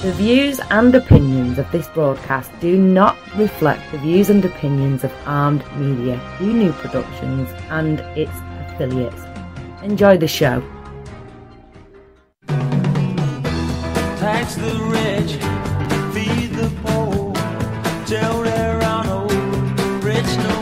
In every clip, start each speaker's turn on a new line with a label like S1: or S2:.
S1: The views and opinions of this broadcast do not reflect the views and opinions of Armed Media, New Productions, and its affiliates. Enjoy the show.
S2: Tax the rich, feed the poor, till there are no rich no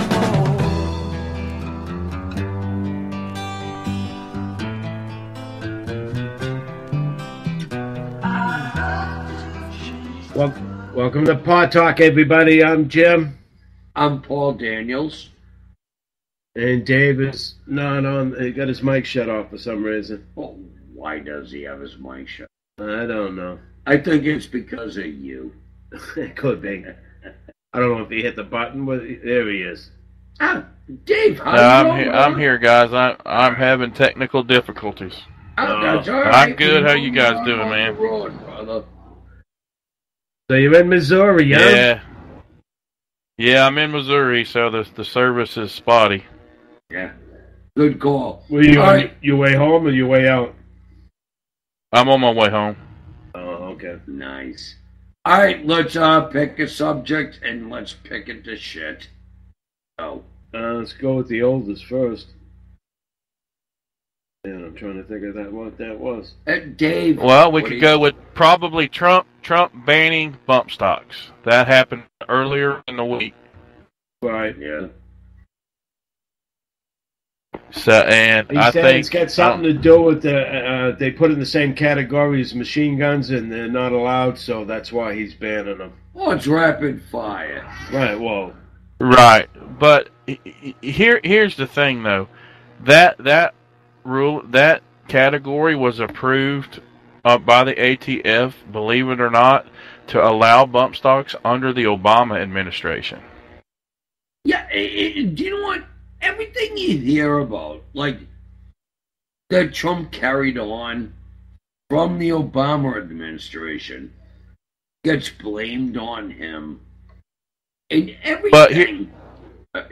S3: more. Welcome to Paw Talk, everybody. I'm Jim.
S4: I'm Paul Daniels.
S3: And Dave is not on. He got his mic shut off for some reason.
S4: Well, why does he have his mic shut?
S3: I don't know.
S4: I think it's because of you.
S3: It could be. I don't know if he hit the button, but there he is.
S4: Ah, Dave,
S5: I'm here, guys. I'm having technical difficulties.
S4: That's all right.
S5: I'm good. How you guys doing, man?
S4: Brother.
S3: So you're in Missouri, huh?
S5: Yeah, I'm in Missouri, so the service is spotty.
S4: Yeah, good call.
S3: Were you on your way home or your way out?
S5: I'm on my way home.
S3: Oh, okay.
S4: Nice. All right, let's pick a subject and let's pick it to shit. So,
S3: let's go with the oldest first. Yeah, I'm trying to think of what that was.
S4: Dave.
S5: Well, we could go with probably Trump banning bump stocks. That happened earlier in the week.
S3: Right. Yeah.
S5: So, and I think
S3: it's got something to do with the they put in the same category as machine guns, and they're not allowed, so that's why he's banning them.
S4: Oh, it's rapid fire.
S3: Right. Well.
S5: Right, but here's the thing, though. That rule, that category was approved by the ATF, believe it or not, to allow bump stocks under the Obama administration.
S4: Yeah, do you know what? Everything you hear about, like, that Trump carried on from the Obama administration, gets blamed on him. And everything.
S5: But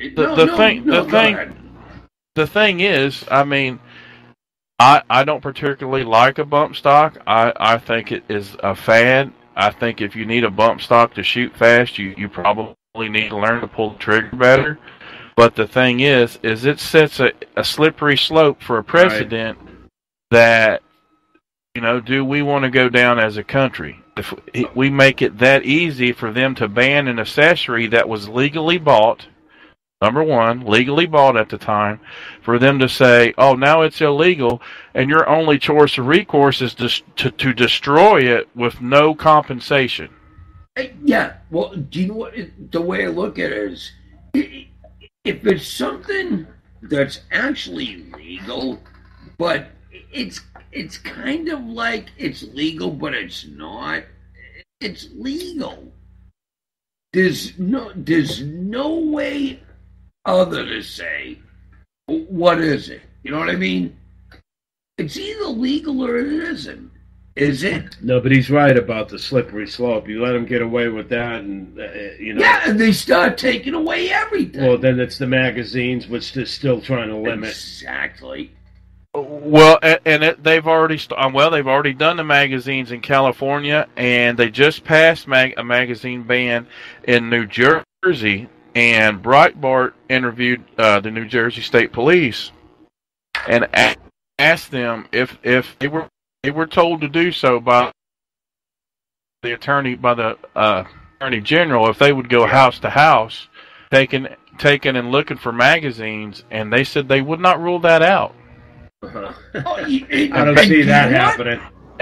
S5: the thing is, I mean, I don't particularly like a bump stock. I think it is a fad. I think if you need a bump stock to shoot fast, you probably need to learn to pull the trigger better. But the thing is it sets a slippery slope for a precedent that, do we want to go down as a country? If we make it that easy for them to ban an accessory that was legally bought, number one, legally bought at the time, for them to say, oh, now it's illegal, and your only choice of recourse is to destroy it with no compensation.
S4: Yeah, well, do you know what? The way I look at it is, if it's something that's actually legal, but it's kind of like it's legal, but it's not. It's legal. There's no way other to say, what is it? You know what I mean? It's either legal or it isn't. Is it?
S3: No, but he's right about the slippery slope. You let him get away with that, and
S4: Yeah, and they start taking away everything.
S3: Well, then it's the magazines, which they're still trying to limit.
S4: Exactly.
S5: Well, they've already done the magazines in California, and they just passed a magazine ban in New Jersey. And Breitbart interviewed the New Jersey State Police and asked them if they were told to do so by the attorney general, if they would go house to house, taking and looking for magazines, and they said they would not rule that out.
S3: I don't see that happening.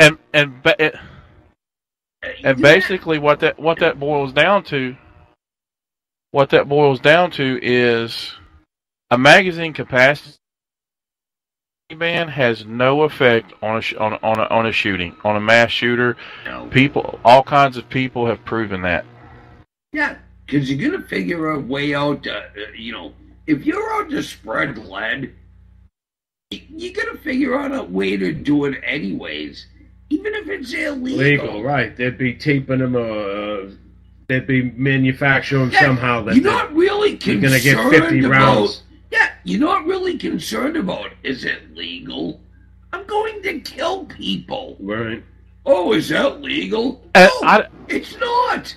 S5: And basically, what that boils down to is a magazine capacity ban has no effect on a shooting, on a mass shooter. No. All kinds of people have proven that.
S4: Yeah, because you're gonna figure a way out. If you're out to spread lead, you're gonna figure out a way to do it anyways, even if it's illegal.
S3: Legal, right? They'd be taping them, they'd be manufacturing somehow. That
S4: you're not really concerned.
S3: You're gonna get 50 rounds.
S4: Yeah, you're not really concerned about, is it legal? I'm going to kill people.
S3: Right.
S4: Oh, is that legal? It's not.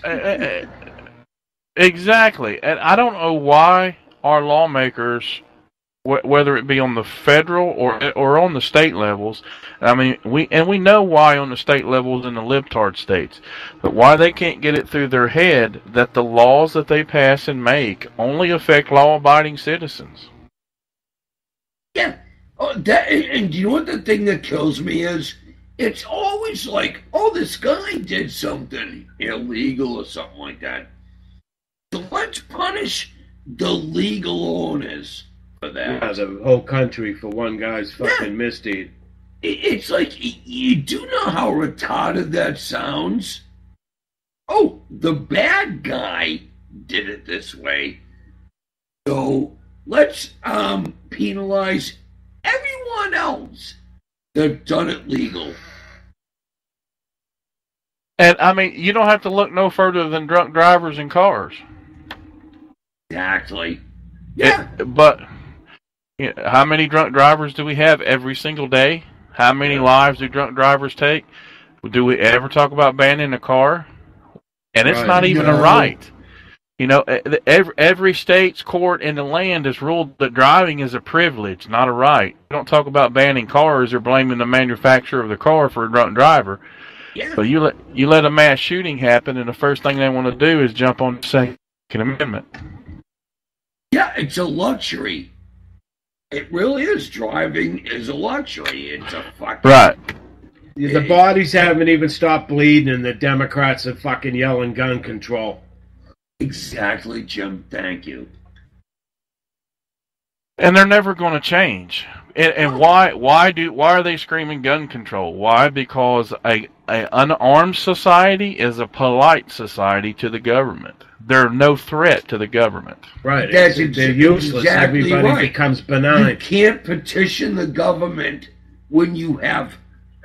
S5: Exactly, and I don't know why our lawmakers, whether it be on the federal or on the state levels, I mean, we know why on the state levels in the libtard states, but why they can't get it through their head that the laws that they pass and make only affect law-abiding citizens.
S4: Yeah. Oh, and you know what the thing that kills me is? It's always like, oh, this guy did something illegal or something like that. So let's punish the legal owners for that.
S3: Yeah, the whole country for one guy's fucking misdeed.
S4: It's like, you do know how retarded that sounds? Oh, the bad guy did it this way. So let's penalize everyone else that done it legal.
S5: And I mean, you don't have to look no further than drunk drivers in cars.
S4: Exactly. Yeah.
S5: But you know, how many drunk drivers do we have every single day? How many lives do drunk drivers take? Do we ever talk about banning a car? And it's not even a right. You know, every state's court in the land has ruled that driving is a privilege, not a right. We don't talk about banning cars or blaming the manufacturer of the car for a drunk driver.
S4: Yeah.
S5: But you let a mass shooting happen, and the first thing they want to do is jump on the Second Amendment.
S4: Yeah, it's a luxury. It really is. Driving is a luxury. It's a fucking...
S5: Right.
S3: The bodies haven't even stopped bleeding, and the Democrats are fucking yelling gun control.
S4: Exactly, Jim. Thank you.
S5: And they're never going to change. And why are they screaming gun control? Why? Because a unarmed society is a polite society to the government. They're no threat to the government.
S3: Right. They're useless.
S4: Exactly.
S3: Everybody
S4: right.
S3: becomes benign.
S4: You can't petition the government when you have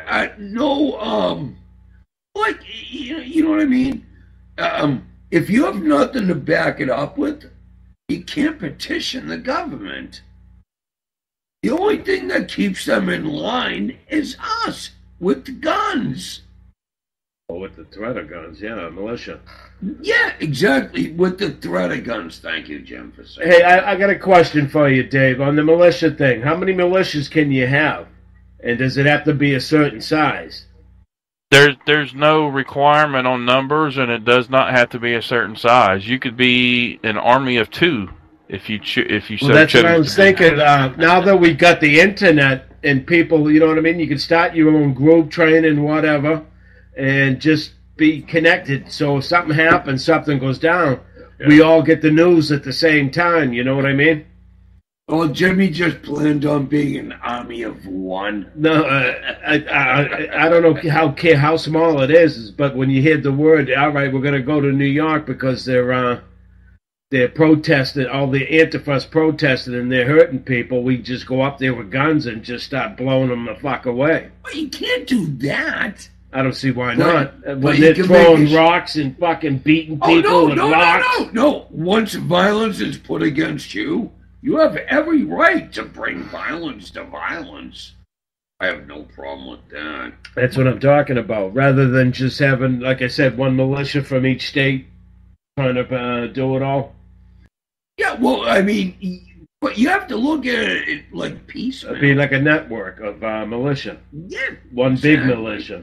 S4: like, you know what I mean? If you have nothing to back it up with, you can't petition the government. The only thing that keeps them in line is us with the guns.
S3: Oh, with the threat of guns, yeah, militia.
S4: Yeah, exactly, with the threat of guns. Thank you, Jim, for saying
S3: Hey, I got a question for you, Dave, on the militia thing. How many militias can you have? And does it have to be a certain size?
S5: There's no requirement on numbers, and it does not have to be a certain size. You could be an army of two if you
S3: well, that's what I was thinking. Now that we got the internet and people, you know what I mean, you can start your own group training, whatever, and just be connected. So if something happens, something goes down, we all get the news at the same time. You know what I mean?
S4: Well, Jimmy just planned on being an army of one.
S3: No, I don't know how small it is, but when you hear the word, all right, we're going to go to New York because they're protesting, all the Antifa's protesting, and they're hurting people, we just go up there with guns and just start blowing them the fuck away.
S4: Well, you can't do that.
S3: I don't see why not. When they're throwing rocks and fucking beating people with rocks.
S4: No. Once violence is put against you, you have every right to bring violence to violence. I have no problem with that.
S3: That's what I'm talking about. Rather than just having, like I said, one militia from each state trying to do it all.
S4: Yeah, well, I mean, but you have to look at it like piecemeal.
S3: It'd be like a network of militia.
S4: Yeah.
S3: One big militia.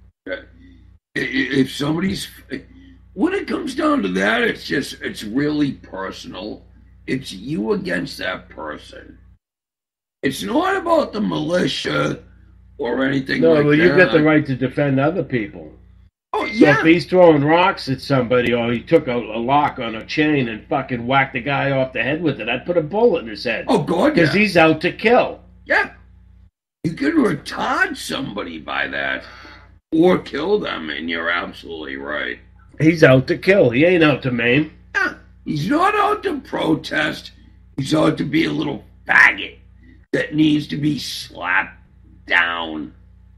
S4: If somebody's... When it comes down to that, it's really personal. It's you against that person. It's not about the militia or anything like that.
S3: No, well, you get the right to defend other people.
S4: Oh, yeah.
S3: So if he's throwing rocks at somebody or he took a lock on a chain and fucking whacked the guy off the head with it, I'd put a bullet in his head.
S4: Oh, God,
S3: because he's out to kill.
S4: Yeah. You can retard somebody by that or kill them, and you're absolutely right.
S3: He's out to kill. He ain't out to maim.
S4: Yeah. He's not out to protest. He's out to be a little faggot that needs to be slapped down.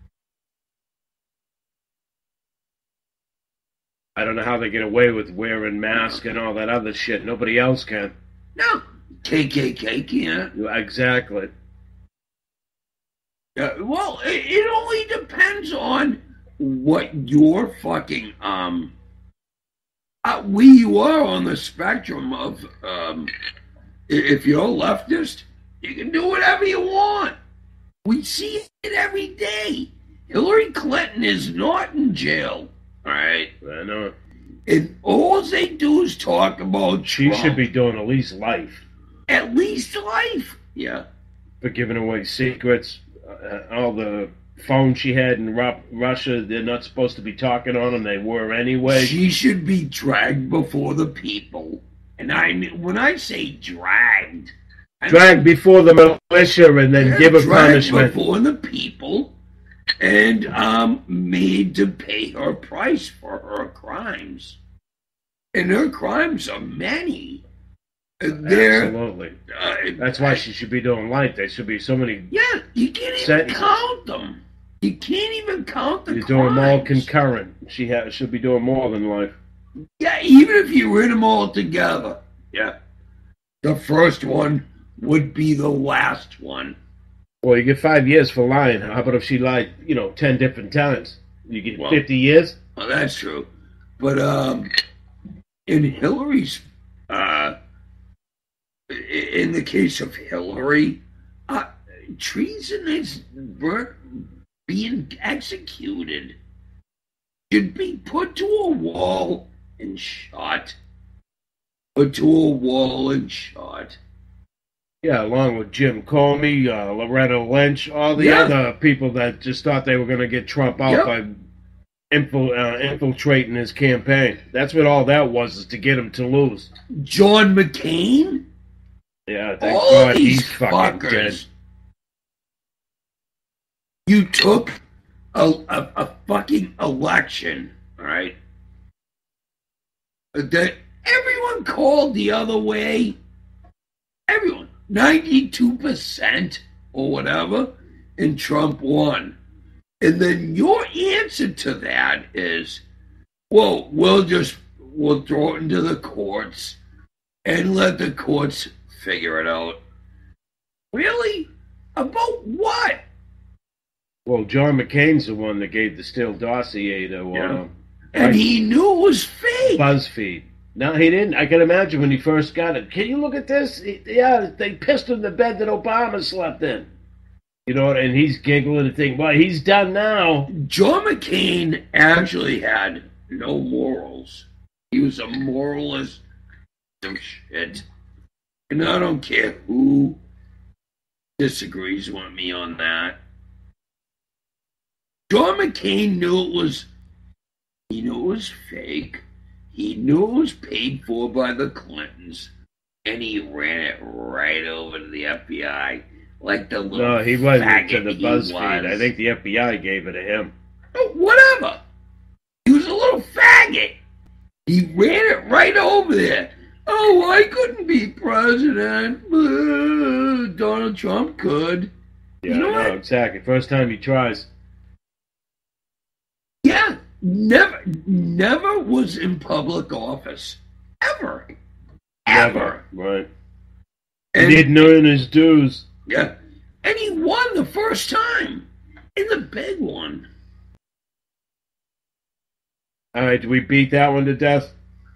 S3: I don't know how they get away with wearing masks and all that other shit. Nobody else can.
S4: No. KKK can't.
S3: Exactly.
S4: Well, it only depends on what your fucking you are on the spectrum of if you're a leftist, you can do whatever you want. We see it every day. Hillary Clinton is not in jail. All right.
S3: I know.
S4: And all they do is talk about
S3: She
S4: Trump.
S3: should be doing at least life.
S4: At least life. Yeah.
S3: For giving away secrets. All the phones she had in Russia, they're not supposed to be talking on them. They were anyway.
S4: She should be dragged before the people. And I mean, when I say dragged,
S3: Dragged before the militia and then give a punishment.
S4: Before the people and made to pay her price for her crimes. And her crimes are many.
S3: Absolutely. That's why she should be doing life. There should be so many.
S4: Yeah, you can't even count them. You can't even count the
S3: You're
S4: crimes.
S3: doing them all concurrent. Should be doing more than life.
S4: Yeah, even if you read them all together. Yeah. The first one would be the last one.
S3: Well, you get 5 years for lying. How about if she lied, 10 different times? You get 50 years?
S4: Well, that's true. But in Hillary's, in the case of Hillary, treason is being executed. Should be put to a wall and shot. Put to a wall and shot.
S3: Yeah, along with Jim Comey, Loretta Lynch, all the other people that just thought they were going to get Trump out by infiltrating his campaign. That's what all that was, is to get him to lose.
S4: John McCain?
S3: Yeah, thank
S4: all
S3: God
S4: these
S3: he's fucking dead.
S4: You took a fucking election, all right? That everyone called the other way. Everyone. 92% or whatever, and Trump won. And then your answer to that is, well, we'll throw it into the courts and let the courts figure it out. Really? About what?
S3: Well, John McCain's the one that gave the Steele dossier to...
S4: and he knew it was fake.
S3: BuzzFeed. No, he didn't. I can imagine when he first got it. Can you look at this? They pissed in the bed that Obama slept in. And he's giggling and thinking, well, he's done now.
S4: John McCain actually had no morals. He was a moralist of shit. And I don't care who disagrees with me on that. John McCain knew it was fake. He knew it was paid for by the Clintons, and he ran it right over to the FBI, like the little
S3: No, he wasn't
S4: faggot
S3: to the BuzzFeed. I think the FBI gave it to him.
S4: Oh, whatever. He was a little faggot. He ran it right over there. Oh, I couldn't be president. Donald Trump could.
S3: Yeah, you know what? Exactly. First time he tries.
S4: Yeah. Never was in public office. Ever.
S3: Right. And he didn't earn his dues.
S4: Yeah. And he won the first time. In the big one.
S3: All right, did we beat that one to death?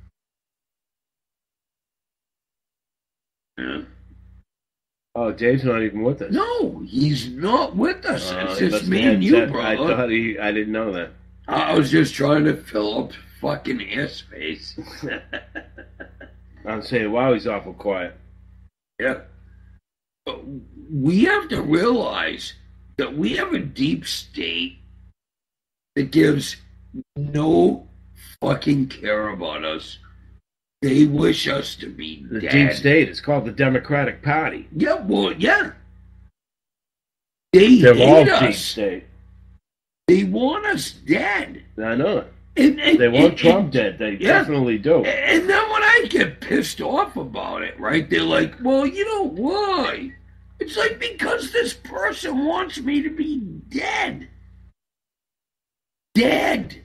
S4: Yeah.
S3: Oh, Dave's not even with us.
S4: No, he's not with us. It's just me and you, bro.
S3: I didn't know that.
S4: I was just trying to fill up fucking airspace.
S3: I'm saying, wow, he's awful quiet.
S4: Yeah. But we have to realize that we have a deep state that gives no fucking care about us. They wish us to be dead.
S3: The deep state is called the Democratic Party.
S4: Yeah, well, yeah. They're
S3: all
S4: hate us.
S3: Deep state.
S4: They want us dead.
S3: I know it. They want Trump dead. They definitely do.
S4: And then when I get pissed off about it, right, they're like, well, you know why? It's like, because this person wants me to be dead. Dead.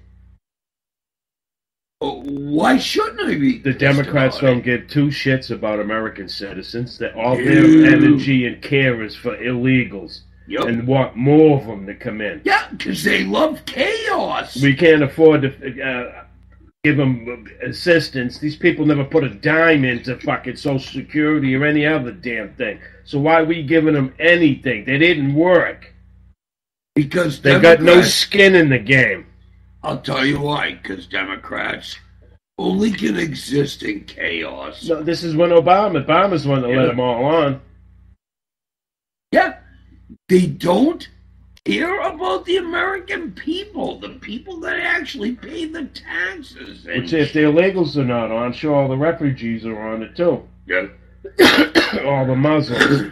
S4: Why shouldn't I be?
S3: The Democrats don't give two shits about American citizens. That all their energy and care is for illegals.
S4: Yep.
S3: and want more of them to come in.
S4: Yeah, because they love chaos.
S3: We can't afford to give them assistance. These people never put a dime into fucking Social Security or any other damn thing. So why are we giving them anything? They didn't work.
S4: Because
S3: they got no skin in the game.
S4: I'll tell you why. Because Democrats only can exist in chaos.
S3: No, this is when Obama's one that let them all on.
S4: Yeah. They don't care about the American people, the people that actually pay the taxes.
S3: Which, if the illegals are not on, sure all the refugees are on it too.
S4: Yeah.
S3: All the Muslims.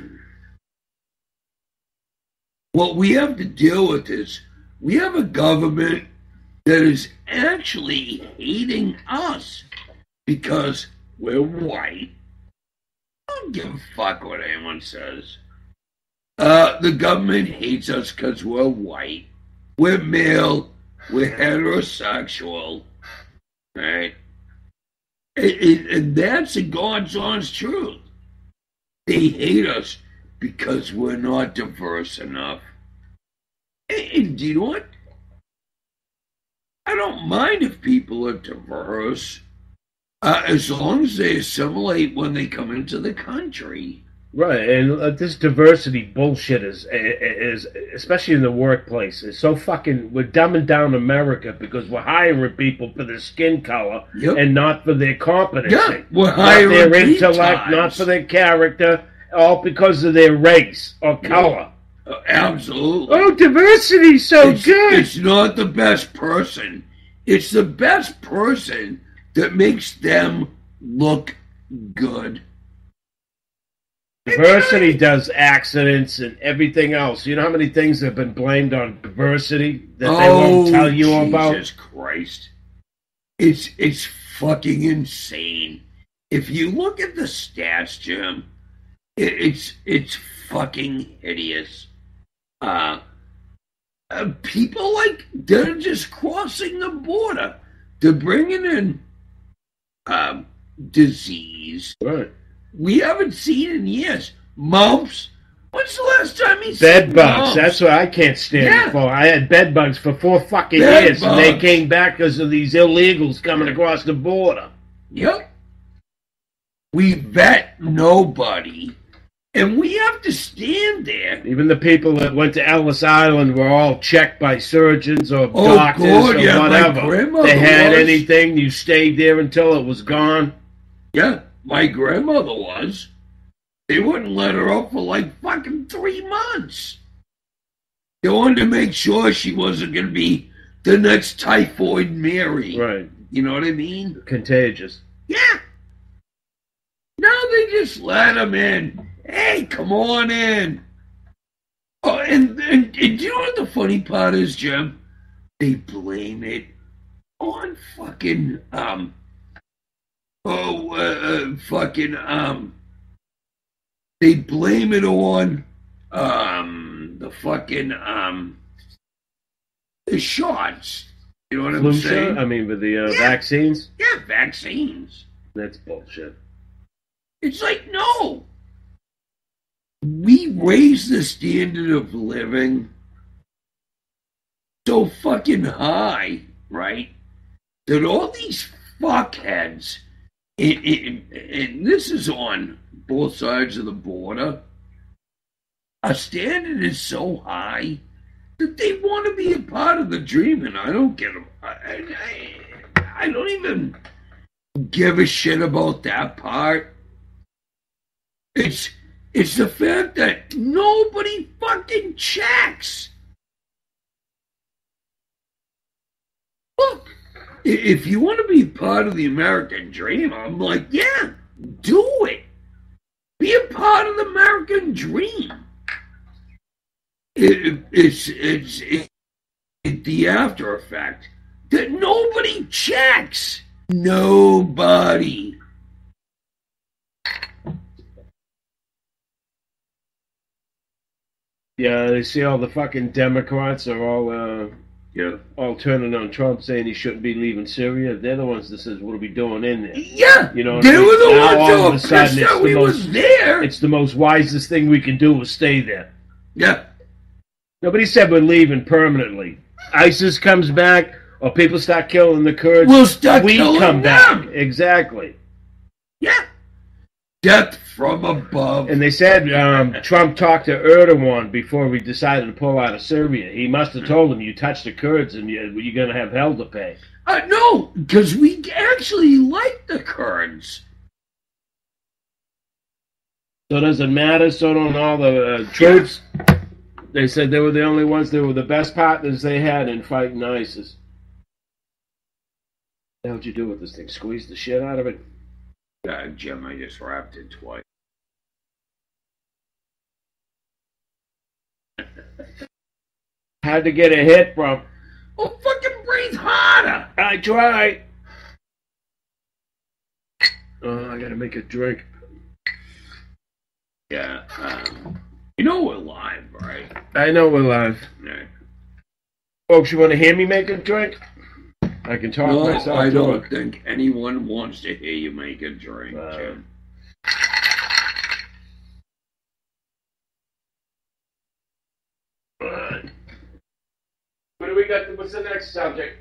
S4: What we have to deal with is we have a government that is actually hating us because we're white. I don't give a fuck what anyone says. The government hates us because we're white. We're male. We're heterosexual. Right? And that's the God's honest truth. They hate us because we're not diverse enough. And do you know what? I don't mind if people are diverse, as long as they assimilate when they come into the country.
S3: Right, and this diversity bullshit is especially in the workplace, is so fucking. We're dumbing down America because we're hiring people for their skin color and not for their competency.
S4: Yeah, we're hiring
S3: not their intellect, not for their character, all because of their race or color.
S4: Absolutely.
S3: Oh, diversity's so good.
S4: It's not the best person. It's the best person that makes them look good.
S3: Diversity does accidents and everything else. You know how many things have been blamed on diversity that they won't tell you about?
S4: Jesus Christ. It's fucking insane. If you look at the stats, Jim, it's fucking hideous. People they're just crossing the border. They're bringing in disease.
S3: Right.
S4: We haven't seen in years. Mumps. When's the last time you
S3: bed
S4: seen
S3: bugs?
S4: mumps?
S3: That's what I can't stand for. I had bed bugs for 4 fucking years, and they came back because of these illegals coming across the border.
S4: Yep. We vet nobody, and we have to stand there.
S3: Even the people that went to Ellis Island were all checked by surgeons or doctors or whatever. They had anything, you stayed there until it was gone.
S4: Yeah. My grandmother was. They wouldn't let her up for fucking 3 months. They wanted to make sure she wasn't going to be the next Typhoid Mary.
S3: Right.
S4: You know what I mean?
S3: Contagious.
S4: Yeah. Now they just let them in. Hey, come on in. Oh, and do you know what the funny part is, Jim? They blame it on fucking, they blame it on the shots. You know what I'm saying?
S3: I mean, with the vaccines?
S4: Yeah, vaccines.
S3: That's bullshit.
S4: It's no. We raise the standard of living so fucking high, right? That all these fuckheads, and this is on both sides of the border, our standard is so high that they want to be a part of the dream, and I don't get them. I don't even give a shit about that part. It's the fact that nobody fucking checks. Look, if you want to be part of the American dream, I'm yeah, do it. Be a part of the American dream. It's the after effect that nobody checks. Nobody.
S3: Yeah, they see all the fucking Democrats are all turning on Trump, saying he shouldn't be leaving Syria. They're the ones that says, "What are we doing in there?"
S4: Yeah,
S3: you know.
S4: They were the ones
S3: all of a sudden,
S4: that we was there.
S3: It's the most wisest thing we can do is stay there.
S4: Yeah,
S3: Nobody said we're leaving permanently. ISIS comes back, or people start killing the Kurds.
S4: We'll start
S3: we
S4: killing
S3: come
S4: them.
S3: back. Exactly.
S4: Yeah. Death from above.
S3: And they said Trump talked to Erdogan before we decided to pull out of Syria. He must have told him, you touch the Kurds and you're going to have hell to pay.
S4: No, because we actually like the Kurds.
S3: So does it matter? So don't all the troops? Yeah. They said they were the only ones, they were the best partners they had in fighting ISIS. How'd you do with this thing? Squeeze the shit out of it?
S4: Jim, I just wrapped it twice.
S3: How'd to get a hit from?
S4: Oh, fucking breathe harder!
S3: I try. Oh, I gotta make a drink.
S4: Yeah, you know we're live, right?
S3: I know we're live.
S4: Yeah.
S3: Folks, you want to hear me make a drink? I can talk myself.
S4: No, I don't think anyone wants to hear you make a drink, Jim.
S3: What do we got? What's the next subject?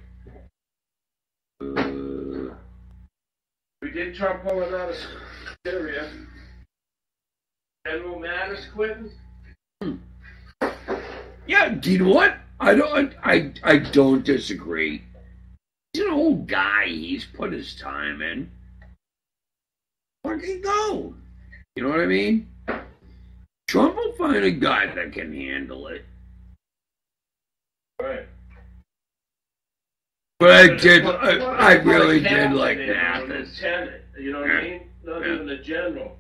S3: We did Trump pulling out of Syria. General Mattis quitting?
S4: Yeah, do you know what? I don't disagree. He's an old guy. He's put his time in. Fucking go. You know what I mean? Trump will find a guy that can handle it.
S3: Right.
S4: But I really did like Mathis.
S3: You know what I mean? Not even a general.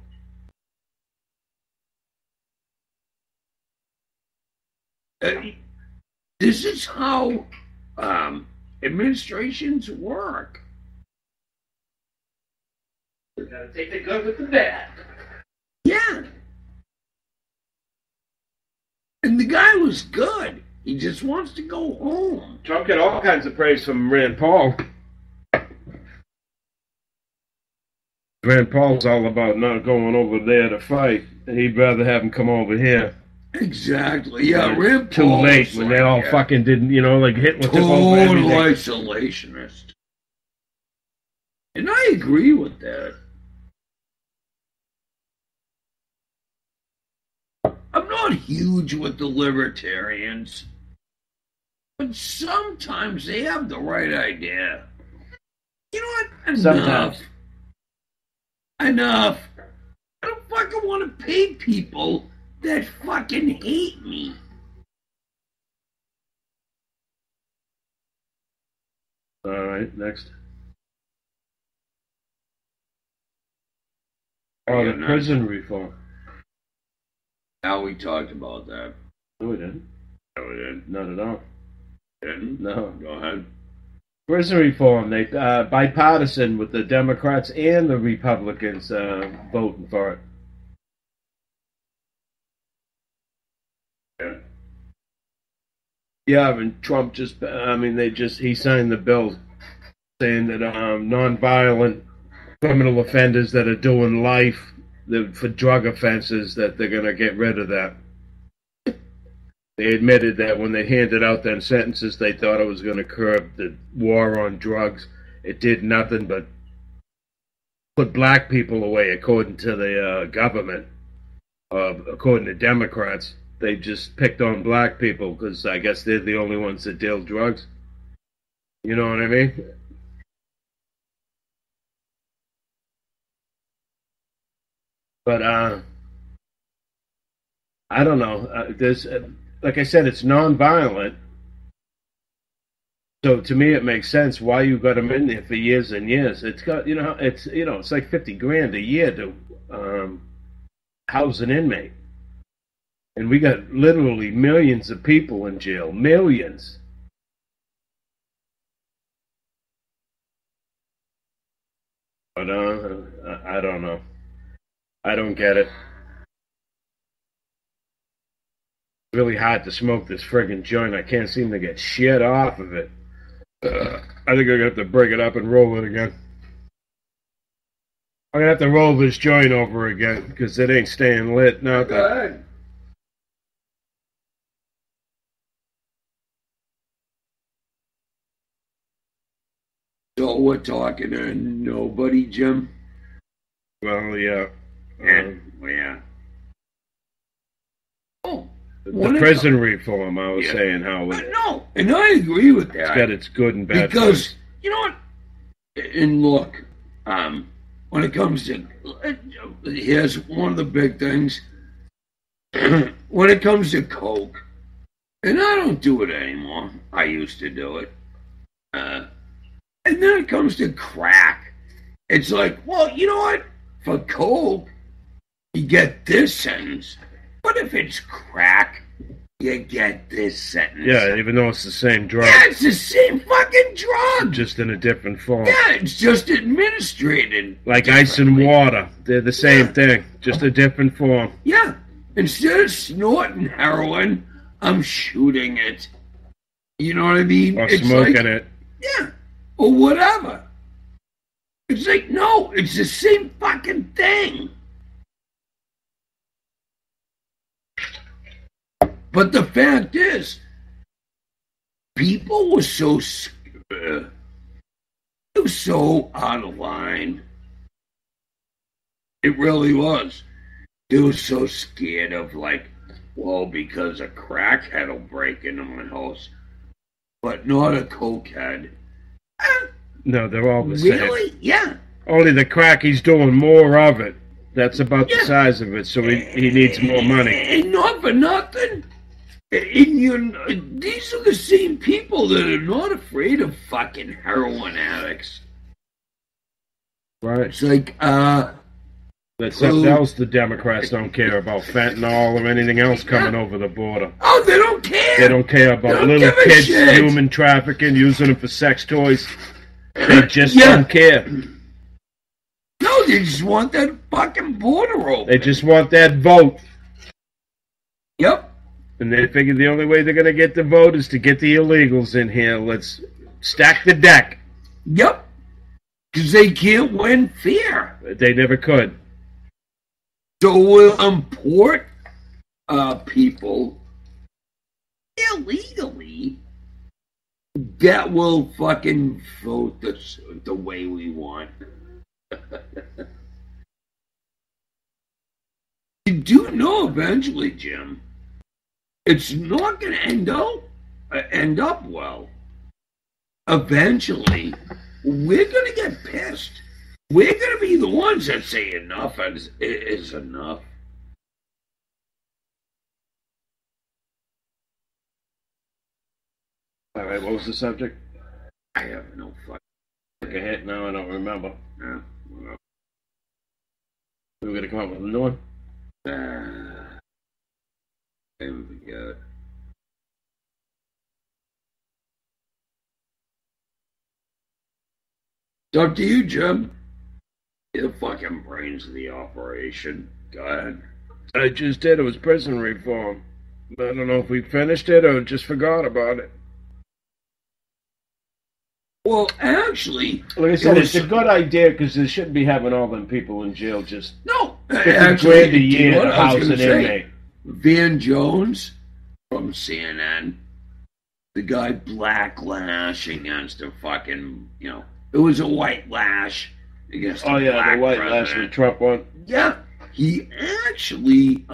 S4: This is how administrations work.
S3: You gotta take the good with the bad.
S4: Yeah. And the guy was good. He just wants to go home.
S3: Trump got all kinds of praise from Rand Paul. Rand Paul's all about not going over there to fight. He'd rather have him come over here.
S4: Exactly. Yeah, Rand
S3: Too
S4: Paul
S3: late when they all fucking didn't, like Hitler took over
S4: total
S3: everything.
S4: isolationist. And I agree with that. I'm not huge with the libertarians, but sometimes they have the right idea. You know what? Enough.
S3: Sometimes.
S4: Enough. I don't fucking want to pay people that fucking hate me.
S3: All right, next. Oh, the prison reform.
S4: Now we talked about that.
S3: No, we didn't.
S4: No, we didn't.
S3: Not at all.
S4: Didn't?
S3: No.
S4: Go ahead.
S3: Prison reform, they bipartisan with the Democrats and the Republicans voting for it.
S4: Yeah.
S3: Yeah, and Trump he signed the bill saying that nonviolent criminal offenders that are doing life for drug offenses, that they're going to get rid of that. They admitted that when they handed out them sentences, they thought it was going to curb the war on drugs. It did nothing but put black people away, according to the government. According to Democrats, they just picked on black people because I guess they're the only ones that deal drugs. You know what I mean? But I don't know. There's like I said, it's non-violent. So to me, it makes sense why you got them in there for years and years. It's got it's like $50,000 a year to house an inmate, and we got literally millions of people in jail, millions. But I don't know. I don't get it. It's really hard to smoke this friggin' joint. I can't seem to get shit off of it. I think I'm gonna have to break it up and roll it again. I'm gonna have to roll this joint over again because it ain't staying lit. Now
S4: Go ahead. So we're talking to nobody, Jim?
S3: Well, yeah.
S4: Yeah. Oh.
S3: The prison reform, I was saying how it...
S4: No, and I agree with that.
S3: It's got its good and bad
S4: because,
S3: things.
S4: You know what? And look, when it comes to... Here's one of the big things. When it comes to coke, and I don't do it anymore. I used to do it. And then it comes to crack. It's like, well, you know what? For coke, you get this sentence. But if it's crack, you get this sentence.
S3: Yeah, even though it's the same drug.
S4: Yeah, it's the same fucking drug.
S3: Just in a different form.
S4: Yeah, it's just administrated.
S3: Like ice and water. They're the same thing. Just a different form.
S4: Yeah. Instead of snorting heroin, I'm shooting it. You know what I mean?
S3: Or smoking it.
S4: Yeah. Or whatever. It's like, no, it's the same fucking thing. But the fact is, people were so out of line. It really was. They were so scared of, like, well, because a crackhead will break into my house, but not a cokehead.
S3: No, they're all the same.
S4: Really? Yeah.
S3: Only the crack, he's doing more of it. That's about the size of it, so he needs more money.
S4: And not for nothing. These are the same people that are not afraid of fucking heroin addicts.
S3: Right.
S4: It's like,
S3: That's something else the Democrats don't care about, fentanyl or anything else coming over the border.
S4: Oh, they don't care.
S3: They don't care about little kids, human trafficking, using them for sex toys. They just don't care.
S4: No, they just want that fucking border open.
S3: They just want that vote.
S4: Yep.
S3: And they figure the only way they're going to get the vote is to get the illegals in here. Let's stack the deck.
S4: Yep. Because they can't win fair.
S3: They never could.
S4: So we'll import people illegally that will fucking vote the way we want. You do know eventually, Jim, it's not going to end up well. Eventually, we're going to get pissed. We're going to be the ones that say enough is enough.
S3: All right, what was the subject?
S4: I have no fucking...
S3: Took a hit now, I don't remember.
S4: Yeah. Well,
S3: we were going to come up with a new one?
S4: I forget. It's up to you, Jim. You're the fucking brains of the operation. Go ahead.
S3: I just did. It was prison reform. I don't know if we finished it or just forgot about it.
S4: Well, actually...
S3: Like I said, it's a good idea because they shouldn't be having all them people in jail just...
S4: No!
S3: $50 grand a year to house an inmate.
S4: Van Jones from CNN, the guy blacklash against a fucking, it was a white lash against a black
S3: the white
S4: president.
S3: lash with Trump one.
S4: Yeah, he actually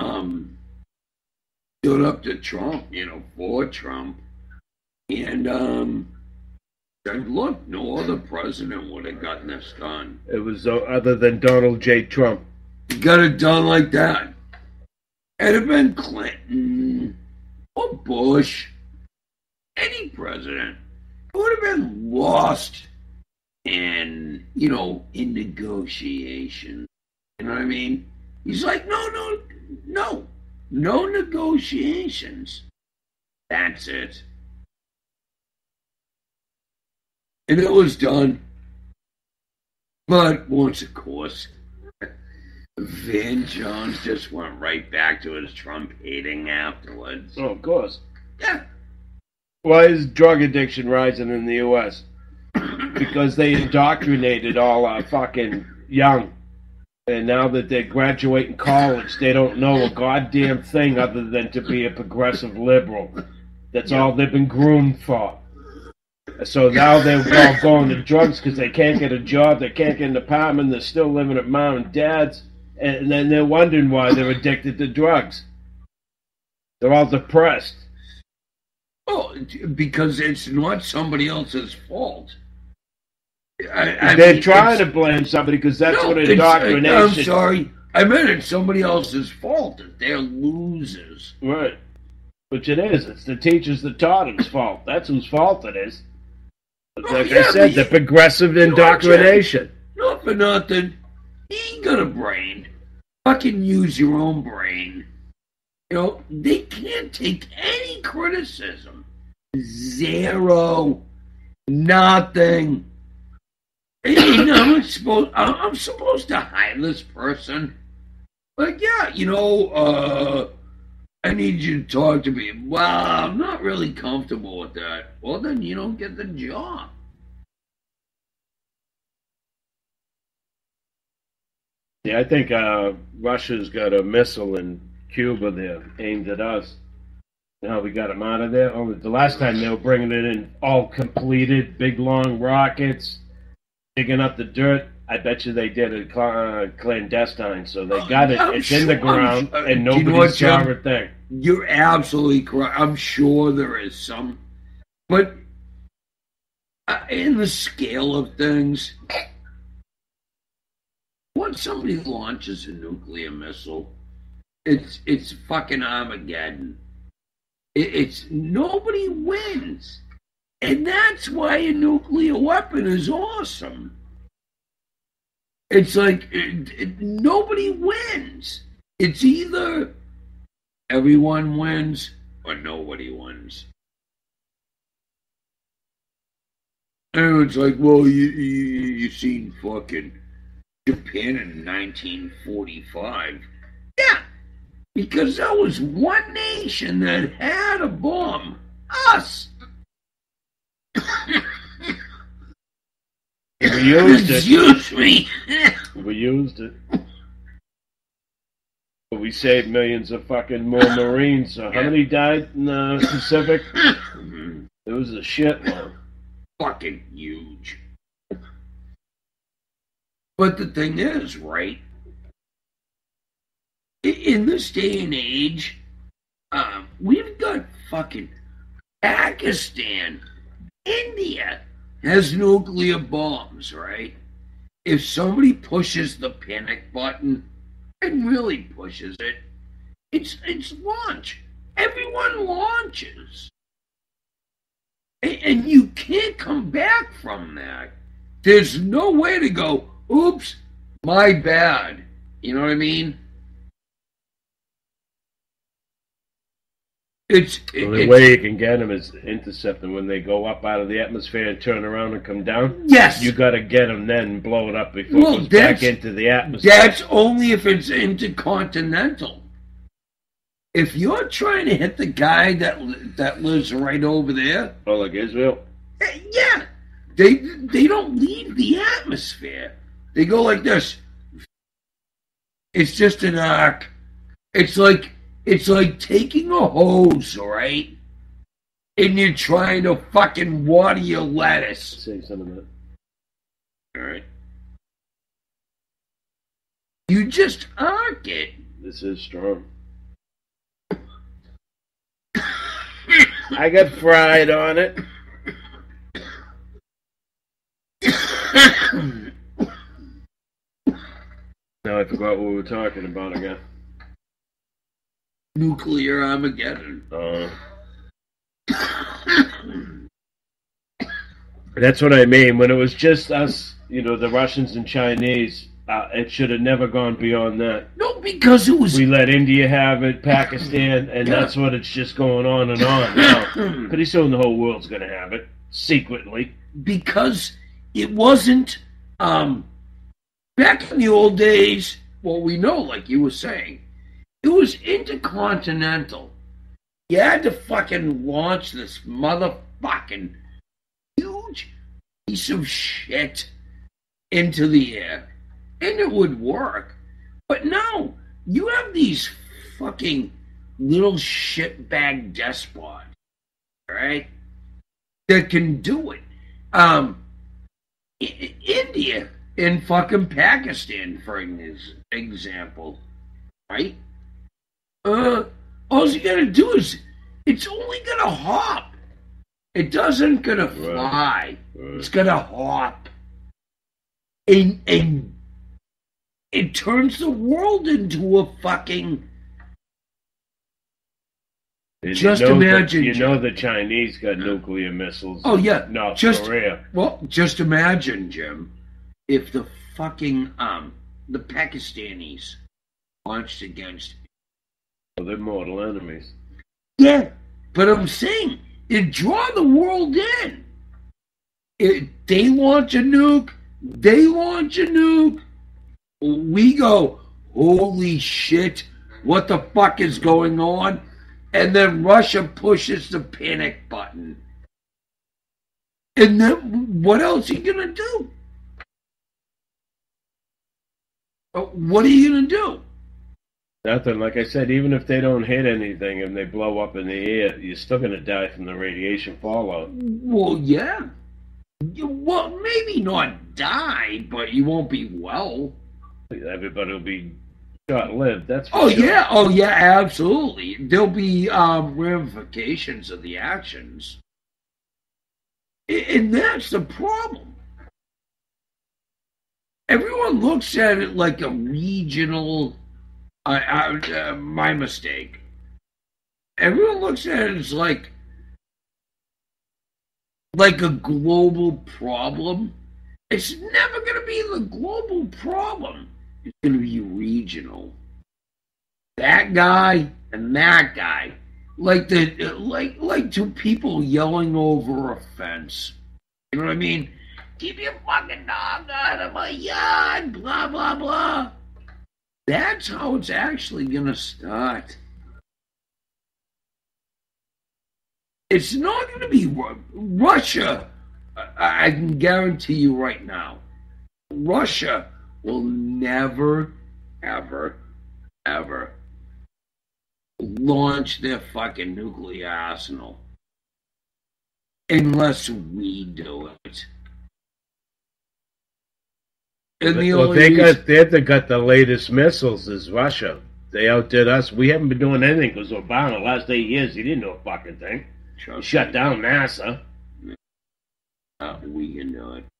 S4: stood up to Trump, for Trump, and said, look, no other president would have gotten this done.
S3: It was other than Donald J. Trump.
S4: He got it done like that. It'd have been Clinton or Bush, any president. It would have been lost in, in negotiation. You know what I mean? He's like, no negotiations. That's it. And it was done. But once, of course, Van Jones just went right back to his Trump hating afterwards.
S3: Oh, of course.
S4: Yeah.
S3: Why is drug addiction rising in the U.S.? Because they indoctrinated all our fucking young. And now that they're graduating college, they don't know a goddamn thing other than to be a progressive liberal. That's all they've been groomed for. So now they're all going to drugs because they can't get a job, they can't get an apartment, they're still living at mom and dad's, and then they're wondering why they're addicted to drugs. They're all depressed.
S4: Oh, because it's not somebody else's fault.
S3: They're trying to blame somebody because that's what indoctrination...
S4: I'm sorry. I meant it's somebody else's fault that they're losers.
S3: Right. Which it is. It's the teachers that taught him's fault. That's whose fault it is. Like I said, the progressive indoctrination.
S4: Not for nothing. You ain't got a brain. Fucking use your own brain. You know, they can't take any criticism. Zero. Nothing. And I'm supposed to hire this person. Like, yeah, you know, I need you to talk to me. Well, I'm not really comfortable with that. Well, then you don't get the job.
S3: Yeah, I think Russia's got a missile in Cuba there aimed at us. You know how we got them out of there? Oh, the last time they were bringing it in all completed, big long rockets, digging up the dirt. I bet you they did it clandestine, so they got it. It's in the ground, and nobody saw a thing.
S4: You're absolutely correct. I'm sure there is some. But in the scale of things, once somebody launches a nuclear missile, it's fucking Armageddon. It's nobody wins. And that's why a nuclear weapon is awesome. It's like nobody wins. It's either everyone wins or nobody wins. And it's like, well, you seen fucking Japan in 1945. Yeah, because that was one nation that had a bomb. Us.
S3: We used it.
S4: Excuse me.
S3: We used it. But we saved millions of fucking more Marines. So how many died in the Pacific? It was a shitload.
S4: Fucking huge. But the thing is, right? In this day and age, we've got fucking Pakistan, India has nuclear bombs, right? If somebody pushes the panic button and really pushes it, it's launch. Everyone launches. And you can't come back from that. There's no way to go, oops, my bad. You know what I mean?
S3: The way you can get them is intercept them when they go up out of the atmosphere and turn around and come down.
S4: Yes.
S3: You got to get them then and blow it up before it goes back into the atmosphere.
S4: That's only if it's intercontinental. If you're trying to hit the guy that lives right over there.
S3: Oh, like Israel?
S4: Yeah. They don't leave the atmosphere. They go like this. It's just an arc. It's like taking a hose, right? And you're trying to fucking water your lettuce.
S3: Say some of that.
S4: All right. You just arc it.
S3: This is strong. I got fried on it. Now I forgot what we were talking about again.
S4: Nuclear Armageddon.
S3: That's what I mean. When it was just us, the Russians and Chinese, it should have never gone beyond that.
S4: No, because it was...
S3: We let India have it, Pakistan, and that's what it's just going on and on. Now, pretty soon the whole world's going to have it, secretly.
S4: Because it wasn't... back in the old days, well, we know, like you were saying, it was intercontinental. You had to fucking launch this motherfucking huge piece of shit into the air. And it would work. But no, you have these fucking little shitbag despots, right? that can do it. India and fucking Pakistan, for example, right? All you gotta do is, it's only gonna hop. It doesn't gonna fly.
S3: Right.
S4: It's gonna hop. And it turns the world into a fucking...
S3: And
S4: Just imagine...
S3: You know the Chinese got nuclear missiles.
S4: Oh, yeah.
S3: North
S4: just,
S3: Korea.
S4: Well, just imagine, Jim, if the fucking, the Pakistanis launched against...
S3: Well, they're mortal enemies.
S4: Yeah, but I'm saying, it draw the world in. They launch a nuke, we go, holy shit, what the fuck is going on? And then Russia pushes the panic button. And then what else are you going to do? What are you going to do?
S3: Nothing. Like I said, even if they don't hit anything and they blow up in the air, you're still going to die from the radiation fallout.
S4: Well, yeah. Well, maybe not die, but you won't be well.
S3: Everybody will be short-lived, that's for sure.
S4: Yeah. Oh, yeah, absolutely. There'll be ramifications of the actions. And that's the problem. Everyone looks at it like a regional... my mistake. Everyone looks at it as like a global problem. It's never going to be the global problem. It's going to be regional. That guy and that guy, like two people yelling over a fence. You know what I mean? Keep your fucking dog out of my yard. Blah blah blah. That's how it's actually going to start. It's not going to be Russia. I can guarantee you right now, Russia will never, ever, ever launch their fucking nuclear arsenal unless we do it. And
S3: they've got the latest missiles as Russia. They outdid us. We haven't been doing anything because Obama, the last 8 years, he didn't know a fucking thing. He shut down NASA.
S4: We can do it.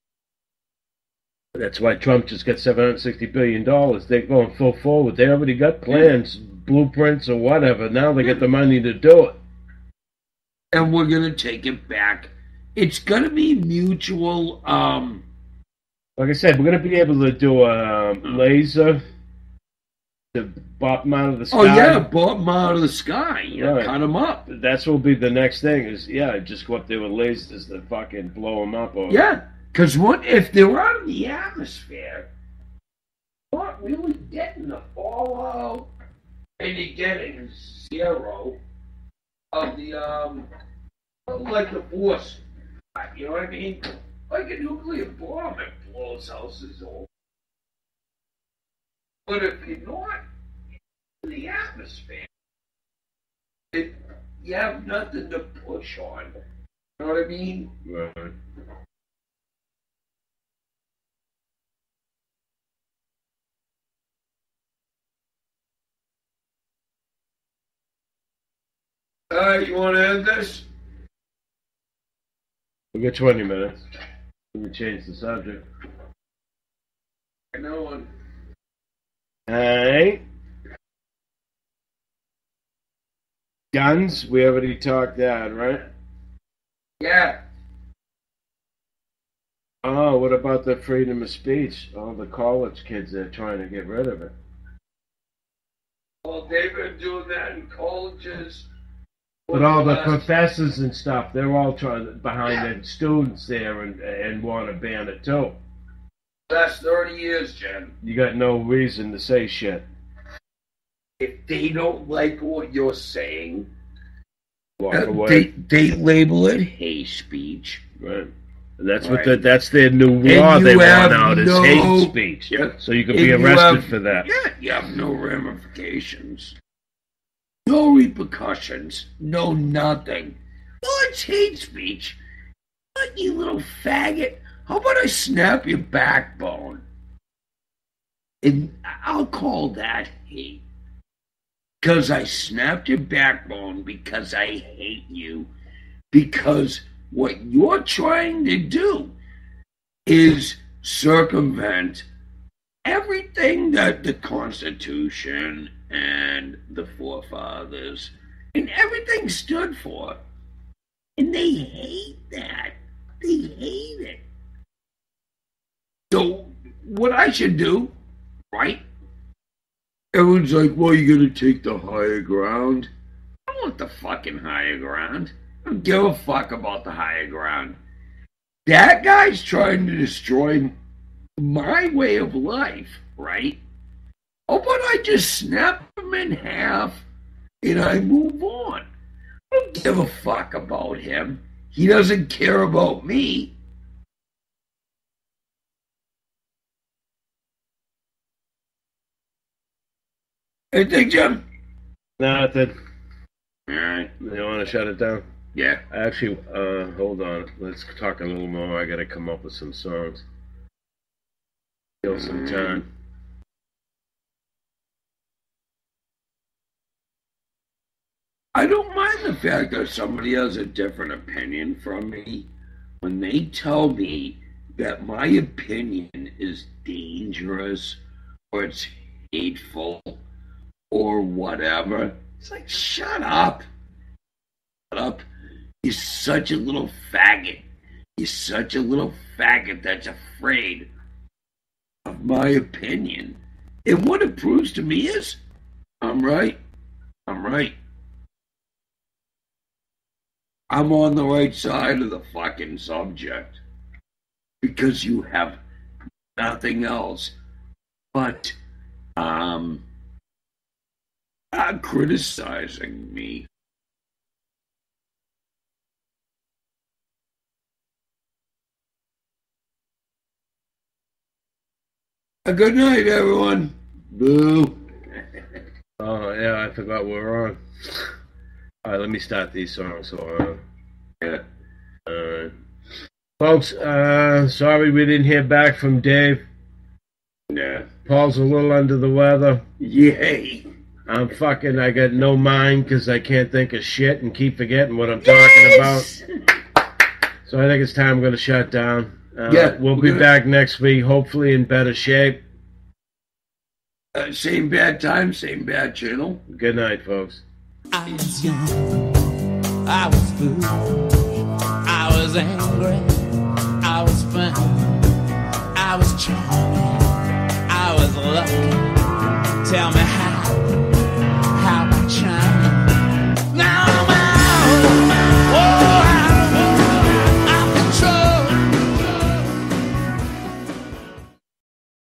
S3: That's why Trump just got $760 billion. They're going full forward. They already got plans, blueprints, or whatever. Now they get the money to do it.
S4: And we're going to take it back. It's going to be mutual...
S3: Like I said, we're going to be able to do a laser to bop them out of the sky.
S4: Oh, yeah, bop them out of the sky.
S3: Right.
S4: Cut them up.
S3: That's what will be the next thing is, just go up there with lasers to fucking blow them up.
S4: Yeah, because what if they're out of the atmosphere, not really getting the fallout, and you're getting zero of the, like the force. You know what I mean? Like a nuclear bomb, it blows houses over. But if you're not in the atmosphere, you have nothing to push on. You know what I mean?
S3: Right.
S4: You want to end this?
S3: We got 20 minutes. We can change the subject.
S4: I know.
S3: Alright. Guns, we already talked that, right?
S4: Yeah.
S3: Oh, what about the freedom of speech? All the college kids are trying to get rid of it.
S4: Well, they've been doing that in colleges.
S3: But all the professors and stuff, they're all trying behind the students there and want to ban it too.
S4: Last 30 years, Jen.
S3: You got no reason to say shit.
S4: If they don't like what you're saying,
S3: walk away.
S4: They label it hate speech.
S3: Right. And that's what that's their new law they want out is hate speech.
S4: Yeah.
S3: So you can be arrested for that.
S4: Yeah, you have no ramifications. No repercussions. No nothing. Well, it's hate speech. But you little faggot, how about I snap your backbone? And I'll call that hate. Because I snapped your backbone because I hate you. Because what you're trying to do is circumvent everything that the Constitution and the forefathers and everything stood for. And they hate that. They hate it. So, what I should do, right? Everyone's like, well, you're going to take the higher ground. I don't want the fucking higher ground. I don't give a fuck about the higher ground. That guy's trying to destroy my way of life, right? Oh, but I just snap him in half and I move on. I don't give a fuck about him. He doesn't care about me. Anything, Jim?
S3: Nothing.
S4: All right.
S3: You want to shut it down?
S4: Yeah.
S3: Actually, hold on. Let's talk a little more. I got to come up with some songs. Kill some time.
S4: I don't mind the fact that somebody has a different opinion from me when they tell me that my opinion is dangerous or it's hateful or whatever. It's like, shut up. Shut up. You're such a little faggot. You're such a little faggot that's afraid of my opinion. And what it proves to me is, I'm right. I'm right. I'm on the right side of the fucking subject. Because you have nothing else but criticizing me. A good night, everyone. Boo.
S3: Oh, yeah, I forgot we were on. All right, let me start these songs.
S4: Yeah.
S3: Folks, sorry we didn't hear back from Dave.
S4: Yeah.
S3: Paul's a little under the weather.
S4: Yay.
S3: I got no mind because I can't think of shit and keep forgetting what I'm talking about. So I think it's time I'm going to shut down. We'll be back next week, hopefully in better shape.
S4: Same bad time, same bad channel.
S3: Good night, folks.
S2: I was young, I was foolish, I was angry, I was fun, I was charming, I was lucky. Tell me